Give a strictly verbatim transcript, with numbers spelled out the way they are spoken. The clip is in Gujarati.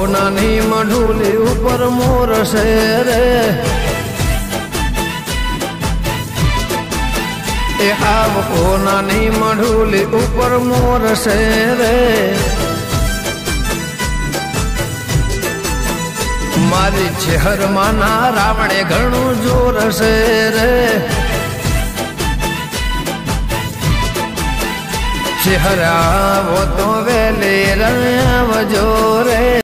નાની મઢુલી ઉપર મોર છે રે એ આવકો નાની મઢુલી ઉપર મોર છે રે મારી ચહેરમાં ના રાવણે ઘણું જોર છે રે ચહેરા વો તો વેલે રામ જો રે